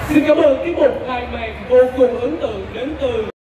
Xin cảm ơn tiết mục khai mạc vô cùng ấn tượng đến từ